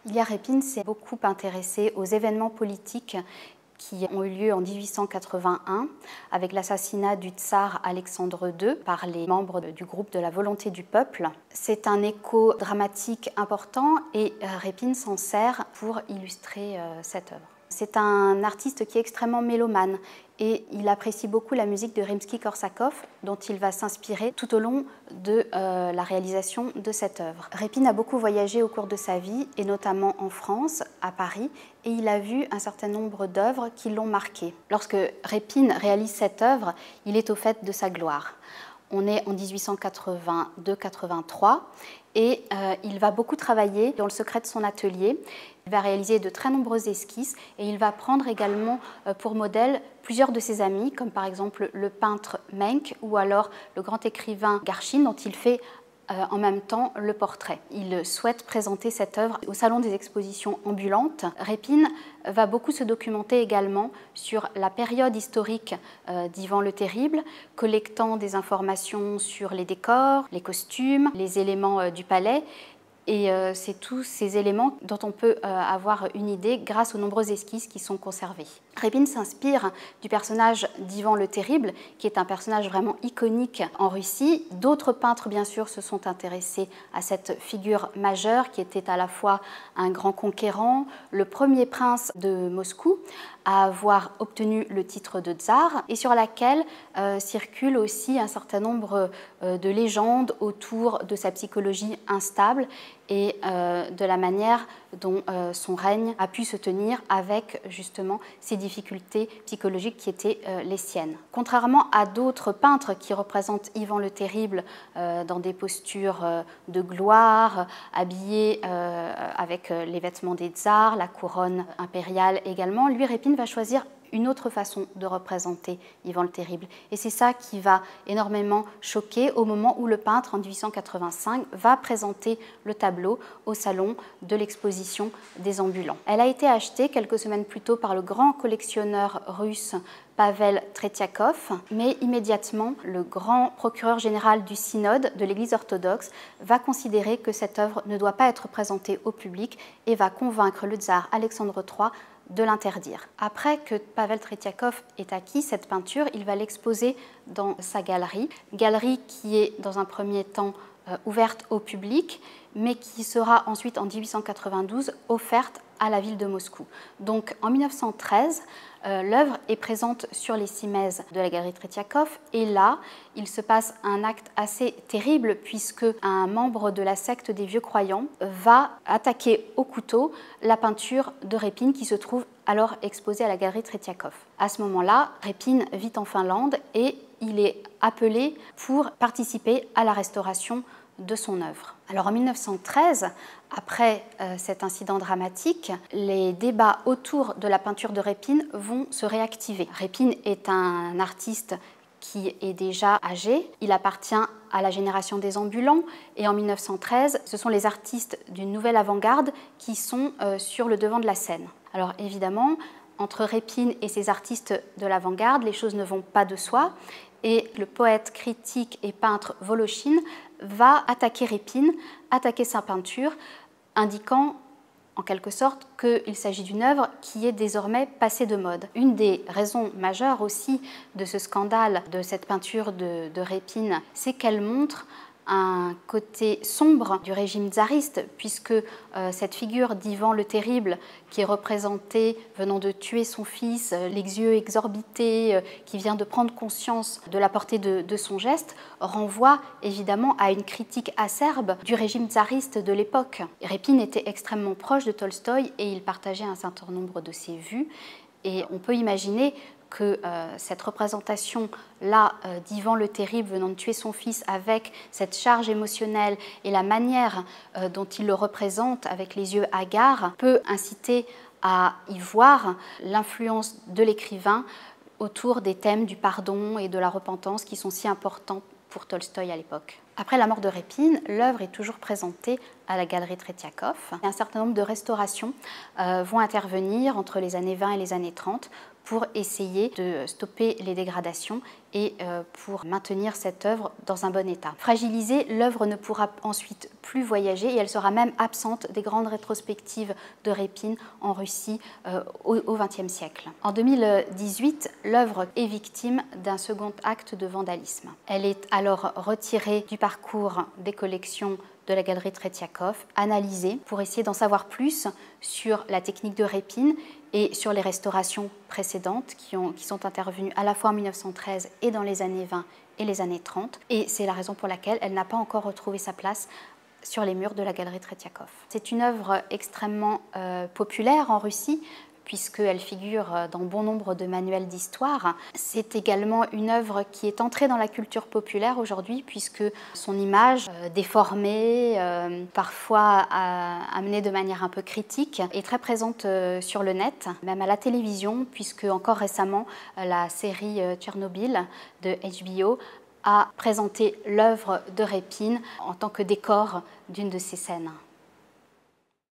Ilya Repin s'est beaucoup intéressé aux événements politiques qui ont eu lieu en 1881 avec l'assassinat du tsar Alexandre II par les membres du groupe de la volonté du peuple. C'est un écho dramatique important et Repin s'en sert pour illustrer cette œuvre. C'est un artiste qui est extrêmement mélomane et il apprécie beaucoup la musique de Rimsky-Korsakov dont il va s'inspirer tout au long de la réalisation de cette œuvre. Repin a beaucoup voyagé au cours de sa vie et notamment en France, à Paris, et il a vu un certain nombre d'œuvres qui l'ont marqué. Lorsque Repin réalise cette œuvre, il est au fait de sa gloire. On est en 1882-83 et il va beaucoup travailler dans le secret de son atelier. Il va réaliser de très nombreuses esquisses et il va prendre également pour modèle plusieurs de ses amis, comme par exemple le peintre Menck ou alors le grand écrivain Garchine, dont il fait en même temps le portrait. Il souhaite présenter cette œuvre au Salon des expositions ambulantes. Repin va beaucoup se documenter également sur la période historique d'Ivan le Terrible, collectant des informations sur les décors, les costumes, les éléments du palais. Et c'est tous ces éléments dont on peut avoir une idée grâce aux nombreuses esquisses qui sont conservées. Repin s'inspire du personnage d'Ivan le Terrible, qui est un personnage vraiment iconique en Russie. D'autres peintres, bien sûr, se sont intéressés à cette figure majeure qui était à la fois un grand conquérant, le premier prince de Moscou à avoir obtenu le titre de tsar et sur laquelle circule aussi un certain nombre de légendes autour de sa psychologie instable et de la manière dont son règne a pu se tenir avec justement ces difficultés psychologiques qui étaient les siennes. Contrairement à d'autres peintres qui représentent Ivan le Terrible dans des postures de gloire, habillés avec les vêtements des tsars, la couronne impériale également, lui, Repin, va choisir une autre façon de représenter Ivan le Terrible. Et c'est ça qui va énormément choquer au moment où le peintre, en 1885, va présenter le tableau au salon de l'exposition des ambulants. Elle a été achetée quelques semaines plus tôt par le grand collectionneur russe Pavel Tretiakov, mais immédiatement, le grand procureur général du synode de l'Église orthodoxe va considérer que cette œuvre ne doit pas être présentée au public et va convaincre le tsar Alexandre III de l'interdire. Après que Pavel Tretiakov ait acquis cette peinture, il va l'exposer dans sa galerie qui est dans un premier temps ouverte au public, mais qui sera ensuite en 1892 offerte à la ville de Moscou. Donc en 1913, l'œuvre est présente sur les cimaises de la galerie Tretiakov et là, il se passe un acte assez terrible puisque un membre de la secte des vieux croyants va attaquer au couteau la peinture de Repin qui se trouve alors exposée à la galerie Tretiakov. À ce moment-là, Repin vit en Finlande et il est appelé pour participer à la restauration de son œuvre. Alors en 1913, après cet incident dramatique, les débats autour de la peinture de Repin vont se réactiver. Repin est un artiste qui est déjà âgé, il appartient à la génération des ambulants et en 1913, ce sont les artistes d'une nouvelle avant-garde qui sont sur le devant de la scène. Alors évidemment, entre Repin et ces artistes de l'avant-garde, les choses ne vont pas de soi et le poète, critique et peintre Voloshin va attaquer Repin, attaquer sa peinture, indiquant en quelque sorte qu'il s'agit d'une œuvre qui est désormais passée de mode. Une des raisons majeures aussi de ce scandale de cette peinture de Repin, c'est qu'elle montre un côté sombre du régime tsariste, puisque cette figure d'Ivan le Terrible, qui est représentée venant de tuer son fils, les yeux exorbités, qui vient de prendre conscience de la portée de son geste, renvoie évidemment à une critique acerbe du régime tsariste de l'époque. Repin était extrêmement proche de Tolstoï et il partageait un certain nombre de ses vues. Et on peut imaginer que cette représentation-là d'Ivan le Terrible venant de tuer son fils avec cette charge émotionnelle et la manière dont il le représente avec les yeux hagards peut inciter à y voir l'influence de l'écrivain autour des thèmes du pardon et de la repentance qui sont si importants pour Tolstoï à l'époque. Après la mort de Répine, l'œuvre est toujours présentée à la galerie Tretiakov. Un certain nombre de restaurations vont intervenir entre les années 20 et les années 30 pour essayer de stopper les dégradations et pour maintenir cette œuvre dans un bon état. Fragilisée, l'œuvre ne pourra ensuite plus voyager et elle sera même absente des grandes rétrospectives de Répine en Russie au XXe siècle. En 2018, l'œuvre est victime d'un second acte de vandalisme. Elle est alors retirée du parcours des collections de la galerie Tretiakov, analysée pour essayer d'en savoir plus sur la technique de Répine et sur les restaurations précédentes qui sont intervenues à la fois en 1913 et dans les années 20 et les années 30. Et c'est la raison pour laquelle elle n'a pas encore retrouvé sa place sur les murs de la galerie Tretiakov. C'est une œuvre extrêmement populaire en Russie, puisqu'elle figure dans bon nombre de manuels d'histoire. C'est également une œuvre qui est entrée dans la culture populaire aujourd'hui, puisque son image déformée, parfois amenée de manière un peu critique, est très présente sur le net, même à la télévision, puisque encore récemment, la série Tchernobyl de HBO a présenté l'œuvre de Répine en tant que décor d'une de ses scènes.